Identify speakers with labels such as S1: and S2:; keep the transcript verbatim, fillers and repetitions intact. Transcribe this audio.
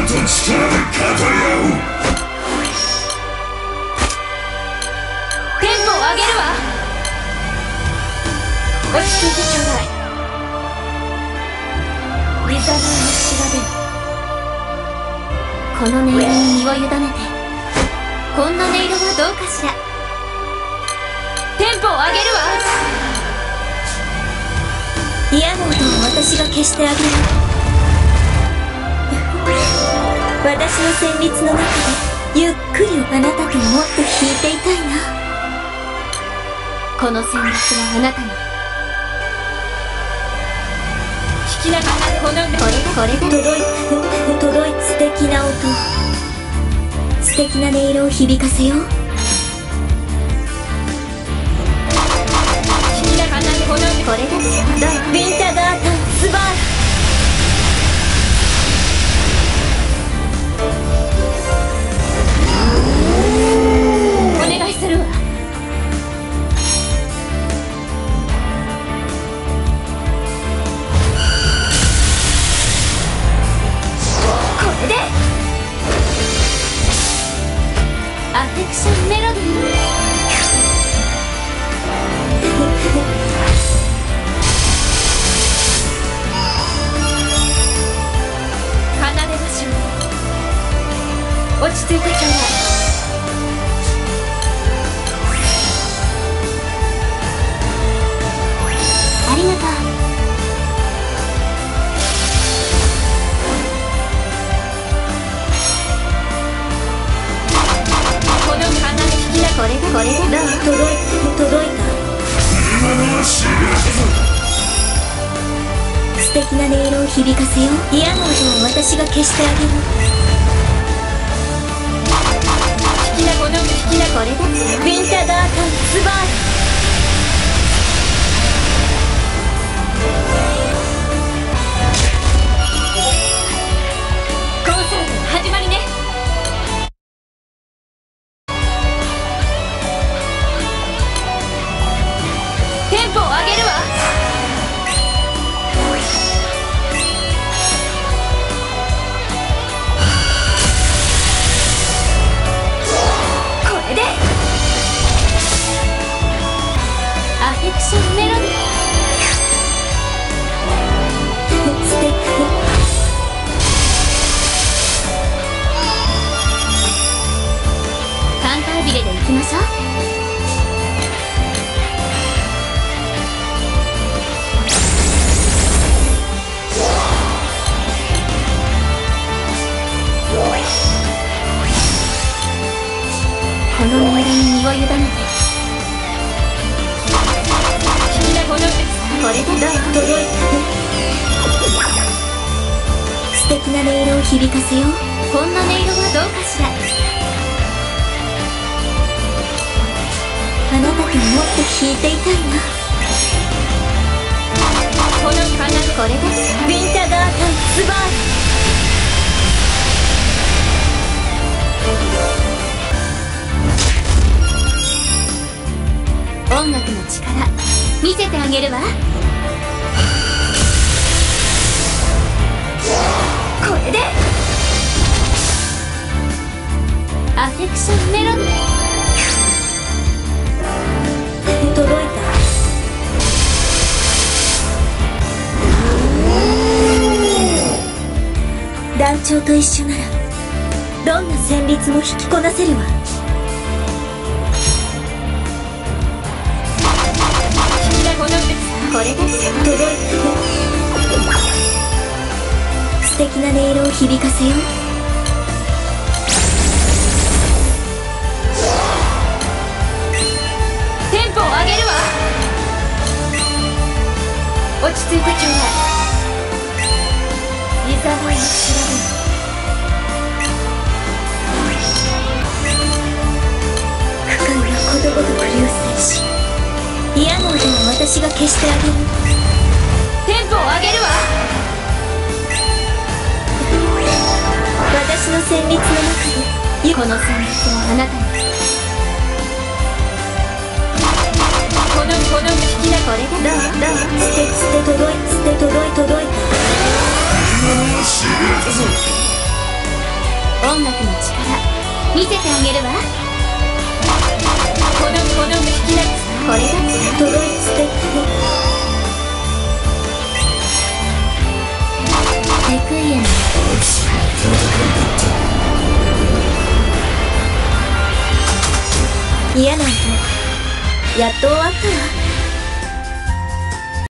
S1: と力で語り合おう。
S2: テンポを上げるわ。落ち着いてちょうだい。リザナーの調べる。この音色に身を委ねて、こんな音色はどうかしら。テンポを上げるわ。嫌な音を私が消してあげる。私の旋律の中でゆっくりあなたともっと弾いていたいな。この旋律はあなたに聞きながら、このこれこれ届い届い素敵な音、素敵な音色を響かせよう。聞きながら、このこれだ。ウィンターガータンスバー。お願いするわ。これでアフェクションメロディー。奏でましょう。落ち着いてちょうだい。ありがとう。この奏で弾きな、これだこれだ。届いた届いた。
S1: 今のは知らず。
S2: 素敵な音色を響かせよう。嫌な音を私が消してあげる。弾きな、この弾きな、これだ。ウィンターガータンスバー。コンサートの始まりね。テンポを上げるわ。これでアフェクションメロディー。素敵。カンタービレで行きましょう。この音色に身を委ねて、君がこのこれでどう届いた。素敵な音色を響かせよう。こんな音色はどうかしら。あなたともっと弾いていたいな。この奏で、これでウィンターガータンスバー。音楽の力見せてあげるわ。これでアフェクションメロディー。届いた。団長と一緒ならどんな旋律も弾きこなせるわ。これで届いた。素敵な音色を響かせよう。テンポを上げるわ。落ち着いてちょうだい。リザナーの調べる。不快なことごとく流星し、嫌な音を私が消してあげる。テンポを上げるわ。私の旋律の中でこの旋律はあなたに。このこの好きなこれでどうどう。捨て捨て届い捨て届い届いた。
S1: 今のは知らずぞ。
S2: 音楽の力見せてあげるわ。このこの聞きなこれがトロイステレクイエム。
S1: 熱い戦いだった。
S2: 嫌な音やっと終わったわ。